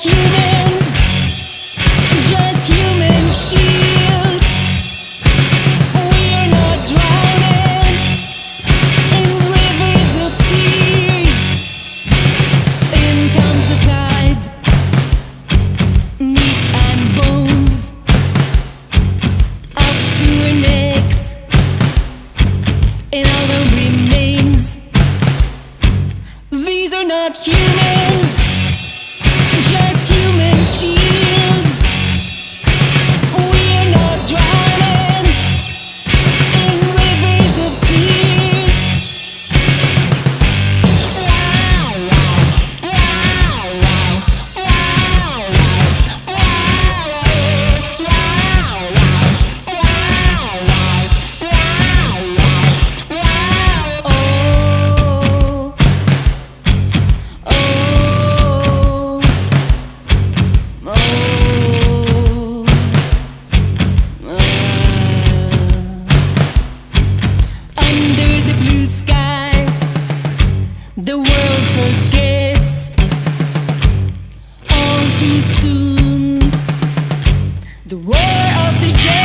humans, just human shields. We're not drowning in rivers of tears. In comes the tide, meat and bones, up to her necks, and all that remains. These are not humans, just human shields. We're not drowning in rivers of tears. Under the blue sky, the world forgets all too soon the roar of the jet.